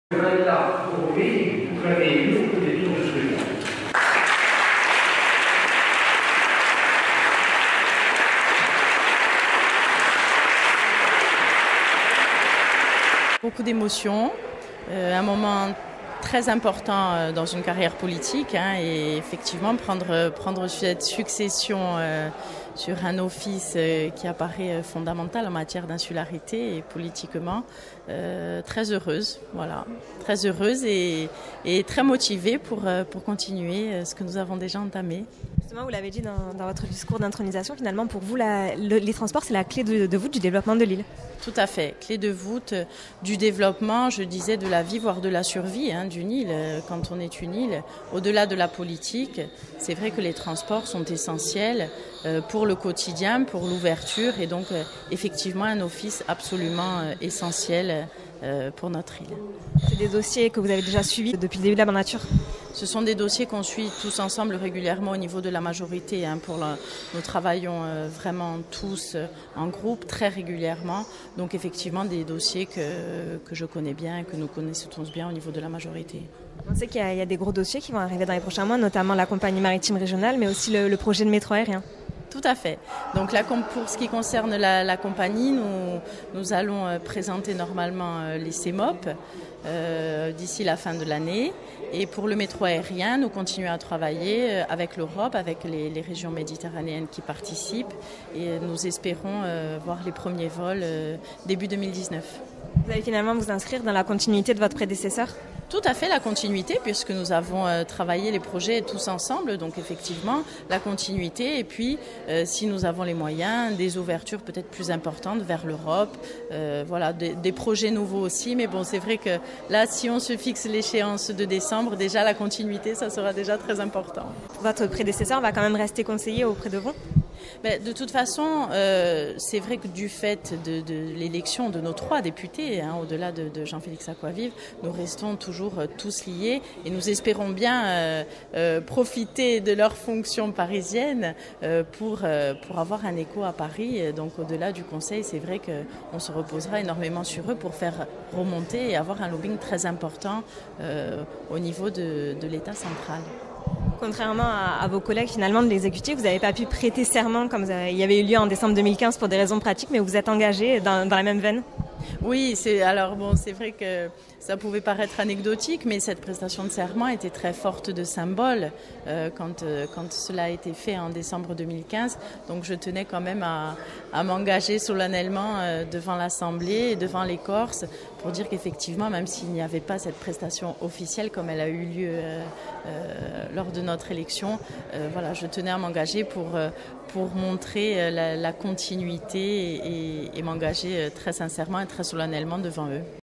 Là pour lui, vous avez élu au premier tour de scrutin. Beaucoup d'émotions, un moment très important dans une carrière politique et effectivement prendre cette succession sur un office qui apparaît fondamental en matière d'insularité et politiquement très heureuse, voilà, très heureuse et très motivée pour continuer ce que nous avons déjà entamé. Justement, vous l'avez dit dans votre discours d'intronisation, finalement pour vous les transports c'est la clé de voûte du développement de l'île. Tout à fait, clé de voûte du développement, je disais, de la vie, voire de la survie d'une île. Quand on est une île, au-delà de la politique, c'est vrai que les transports sont essentiels pour le quotidien, pour l'ouverture et donc effectivement un office absolument essentiel pour notre île. C'est des dossiers que vous avez déjà suivis depuis le début de la mandature ? Ce sont des dossiers qu'on suit tous ensemble régulièrement au niveau de la majorité. Nous travaillons vraiment tous en groupe très régulièrement. Donc effectivement des dossiers que je connais bien, que nous connaissons tous bien au niveau de la majorité. On sait qu'il y a des gros dossiers qui vont arriver dans les prochains mois, notamment la compagnie maritime régionale, mais aussi le projet de métro aérien. Tout à fait. Donc là, pour ce qui concerne la compagnie, nous allons présenter normalement les CEMOP d'ici la fin de l'année. Et pour le métro aérien, nous continuons à travailler avec l'Europe, avec les régions méditerranéennes qui participent. Et nous espérons voir les premiers vols début 2019. Vous allez finalement vous inscrire dans la continuité de votre prédécesseur ? Tout à fait, la continuité, puisque nous avons travaillé les projets tous ensemble, donc effectivement la continuité et puis si nous avons les moyens, des ouvertures peut-être plus importantes vers l'Europe, voilà, des projets nouveaux aussi, mais bon c'est vrai que là si on se fixe l'échéance de décembre, déjà la continuité ça sera déjà très important. Votre prédécesseur va quand même rester conseiller auprès de vous ? De toute façon, c'est vrai que du fait de l'élection de nos 3 députés, au-delà de Jean-Félix Acquavive, nous restons toujours tous liés et nous espérons bien profiter de leurs fonctions parisiennes pour avoir un écho à Paris. Donc au-delà du Conseil, c'est vrai qu'on se reposera énormément sur eux pour faire remonter et avoir un lobbying très important au niveau de l'État central. Contrairement à vos collègues finalement de l'exécutif, vous n'avez pas pu prêter serment comme il y avait eu lieu en décembre 2015 pour des raisons pratiques, mais vous êtes engagé dans la même veine. Oui, c'est vrai que ça pouvait paraître anecdotique, mais cette prestation de serment était très forte de symbole quand cela a été fait en décembre 2015. Donc je tenais quand même à m'engager solennellement devant l'Assemblée et devant les Corses pour dire qu'effectivement, même s'il n'y avait pas cette prestation officielle comme elle a eu lieu lors de notre élection, voilà, je tenais à m'engager pour montrer la continuité et m'engager très sincèrement et très solennellement devant eux.